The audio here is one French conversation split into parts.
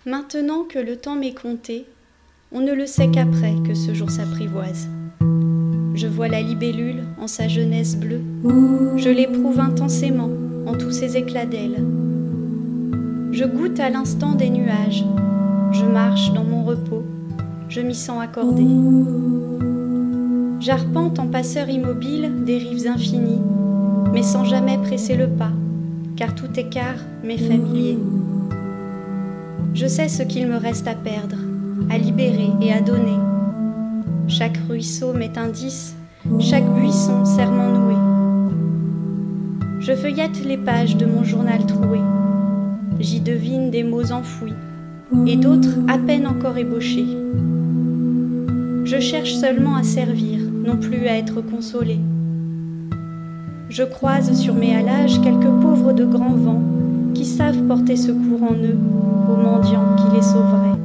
Maintenant que le temps m'est compté, on ne le sait qu'après que ce jour s'apprivoise. Je vois la libellule en sa jeunesse bleue, je l'éprouve intensément en tous ses éclats d'ailes. Je goûte à l'instant des nuages, je marche dans mon repos, je m'y sens accordé. J'arpente en passeur immobile des rives infinies, mais sans jamais presser le pas, car tout écart m'est familier. Je sais ce qu'il me reste à perdre, à libérer et à donner. Chaque ruisseau m'est indice, chaque buisson serment noué. Je feuillette les pages de mon journal troué. J'y devine des mots enfouis, et d'autres à peine encore ébauchés. Je cherche seulement à servir, non plus à être consolé. Je croise sur mes hallages quelques pauvres de grands vents qui savent porter secours en eux aux mendiants qui les sauveraient.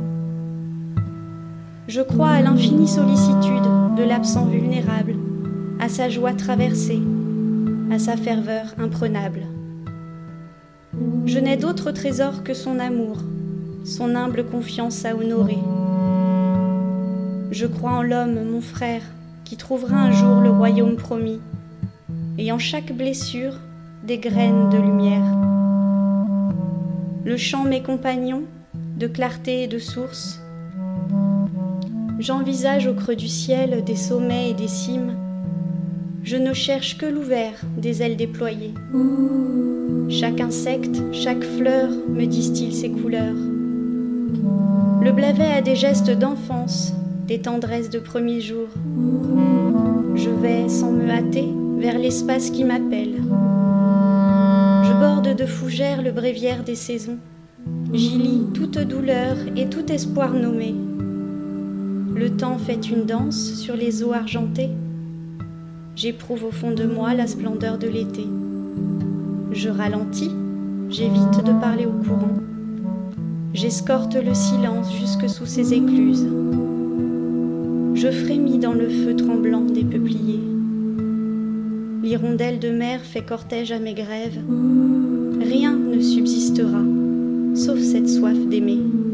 Je crois à l'infinie sollicitude de l'absent vulnérable, à sa joie traversée, à sa ferveur imprenable. Je n'ai d'autre trésor que son amour, son humble confiance à honorer. Je crois en l'homme, mon frère, qui trouvera un jour le royaume promis, et en chaque blessure des graines de lumière. Le chant mes compagnons, de clarté et de source. J'envisage au creux du ciel des sommets et des cimes. Je ne cherche que l'ouvert des ailes déployées. Chaque insecte, chaque fleur me distille ses couleurs. Le blavet a des gestes d'enfance, des tendresses de premier jour. Je vais, sans me hâter, vers l'espace qui m'appelle. Je borde de fougères le bréviaire des saisons. J'y lis toute douleur et tout espoir nommé. Le temps fait une danse sur les eaux argentées. J'éprouve au fond de moi la splendeur de l'été. Je ralentis, j'évite de parler au courant. J'escorte le silence jusque sous ses écluses. Je frémis dans le feu tremblant des peupliers. L'hirondelle de mer fait cortège à mes grèves. Rien ne subsistera, sauf cette soif d'aimer.